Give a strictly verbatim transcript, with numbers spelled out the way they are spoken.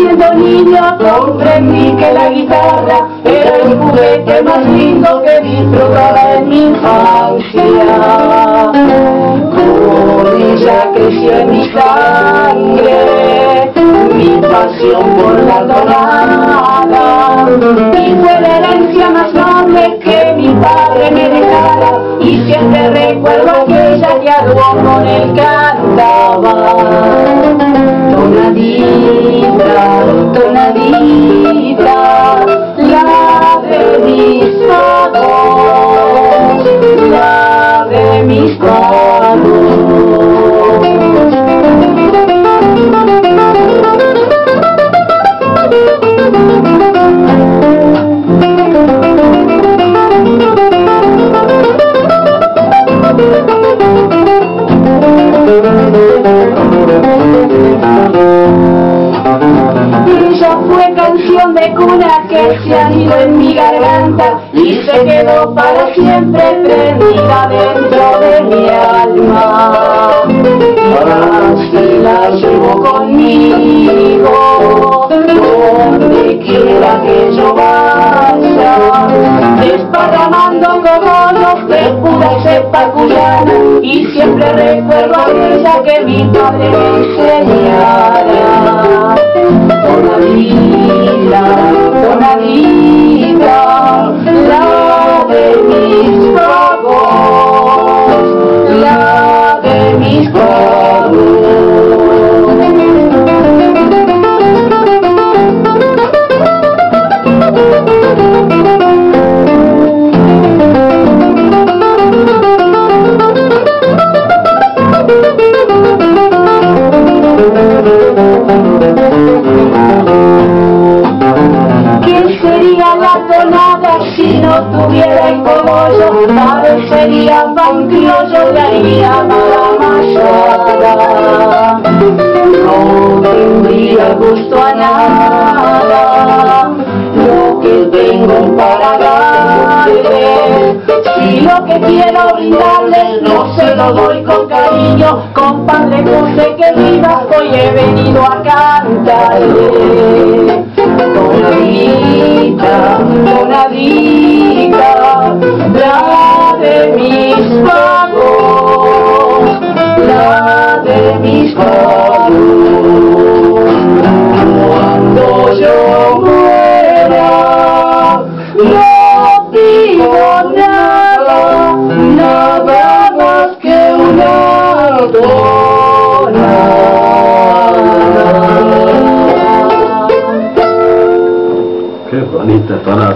siendo niño comprendí que la guitarra era el juguete más lindo que disfrutaba en mi infancia. Con ella creció en mi sangre mi pasión por la tonada, y fue la herencia más noble que mi padre me dejara, y siempre recuerdo aquella que a dúo con él cantaba. Tonadita, tonadita, la de mis pagos, la de mis pagos. Ella fue canción de cuna que se anidó en mi garganta y se quedó para siempre prendida dentro de mi alma. Así la llevo conmigo donde quiera que yo vaya, desparramando como los de pura cepa cuyana, y siempre recuerdo a ella que mi padre me enseñara. Tonadita, tonadita, la de mis pagos, la de mis pagos. ¿Qué sería la tonada si no tuviera el cogollo? Parecería pan criollo, le haría mala masada. No tendría gusto a nada lo que tengo para darles. Si lo que quiero brindarles no se lo doy con cariño, compadre José, que vivas, hoy he venido a cantarle. Tonadita, tonadita, la de mis pagos, la de mis pagos. Cuando yo muera, no digo nada, nada más que una tonada. Qué bonita tonada.